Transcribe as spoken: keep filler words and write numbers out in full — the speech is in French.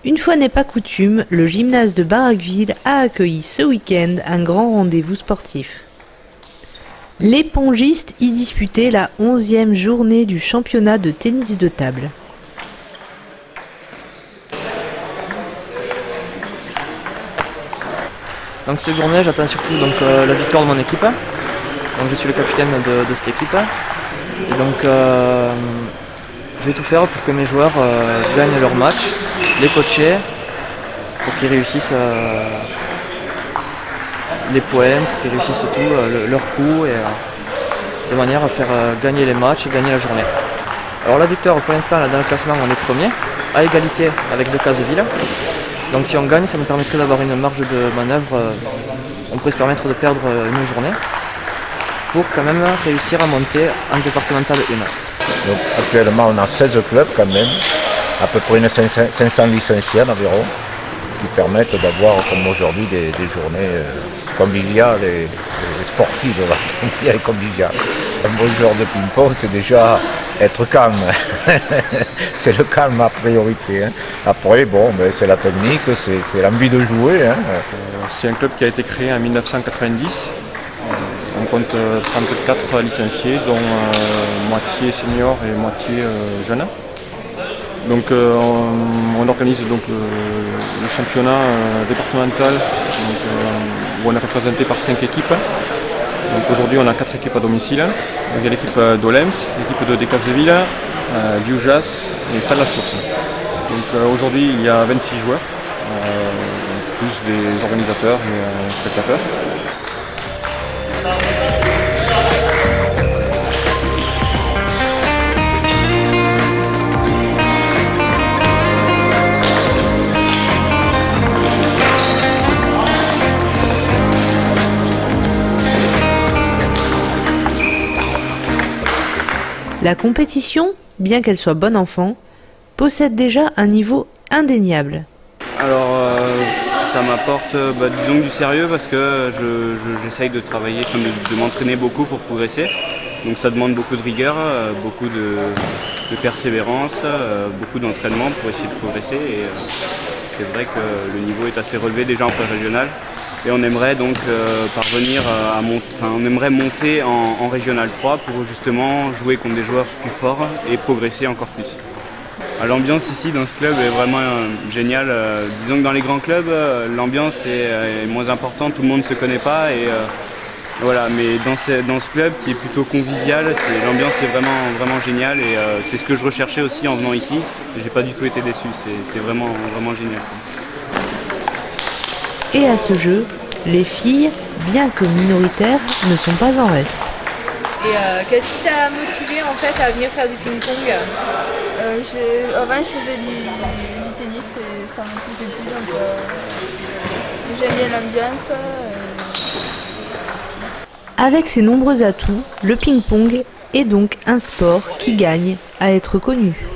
Une fois n'est pas coutume, le gymnase de Baraqueville a accueilli ce week-end un grand rendez-vous sportif. Les pongistes y disputaient la onzième journée du championnat de tennis de table. Donc cette journée, j'attends surtout donc, euh, la victoire de mon équipe. Donc je suis le capitaine de, de cette équipe. Et donc euh, je vais tout faire pour que mes joueurs euh, gagnent leur match, les coacher, pour qu'ils réussissent euh, les poèmes, pour qu'ils réussissent tout, euh, leur coup, et euh, de manière à faire euh, gagner les matchs et gagner la journée. Alors la victoire, pour l'instant, là, dans le classement, on est premier, à égalité avec Decazeville. Donc si on gagne, ça nous permettrait d'avoir une marge de manœuvre, euh, on pourrait se permettre de perdre une journée, pour quand même réussir à monter en départemental un. Donc, actuellement, on a seize clubs quand même, à peu près une cinq cents licenciés environ, qui permettent d'avoir, comme aujourd'hui, des, des journées euh, conviviales et, et sportives, et conviviales. Un bon joueur de ping-pong, c'est déjà être calme. C'est le calme à priorité. Hein. Après, bon, ben, c'est la technique, c'est l'envie de jouer. Hein. C'est un club qui a été créé en mille neuf cent quatre-vingt-dix. On compte trente-quatre licenciés, dont euh, moitié seniors et moitié euh, jeunes. Donc euh, on, on organise donc le, le championnat euh, départemental, donc, euh, où on est représenté par cinq équipes. Donc aujourd'hui on a quatre équipes à domicile. Donc, il y a l'équipe d'Olems, l'équipe de Decazeville, euh, d'Ujas et Salle-la-Source. Donc euh, aujourd'hui il y a vingt-six joueurs, euh, plus des organisateurs et euh, spectateurs. La compétition, bien qu'elle soit bonne enfant, possède déjà un niveau indéniable. Alors euh, ça m'apporte bah, disons du sérieux parce que j'essaye je, je, de travailler, enfin, de, de m'entraîner beaucoup pour progresser. Donc ça demande beaucoup de rigueur, euh, beaucoup de, de persévérance, euh, beaucoup d'entraînement pour essayer de progresser. Et euh, c'est vrai que le niveau est assez relevé déjà en pré-régional. Et on aimerait donc euh, parvenir à monter, enfin, on aimerait monter en, en Régional trois pour justement jouer contre des joueurs plus forts et progresser encore plus. L'ambiance ici dans ce club est vraiment euh, géniale. Euh, disons que dans les grands clubs, euh, l'ambiance est, est moins importante, tout le monde ne se connaît pas. Et, euh, voilà, mais dans ce, dans ce club qui est plutôt convivial, l'ambiance est vraiment, vraiment géniale et euh, c'est ce que je recherchais aussi en venant ici. J'ai pas du tout été déçu, c'est vraiment, vraiment génial. Et à ce jeu, les filles, bien que minoritaires, ne sont pas en reste. Et euh, qu'est-ce qui t'a motivé en fait à venir faire du ping-pong? euh, Avant je faisais du, du tennis et ça me plaisait plus, donc euh, j'aime bien l'ambiance. Et... Avec ses nombreux atouts, le ping-pong est donc un sport qui gagne à être connu.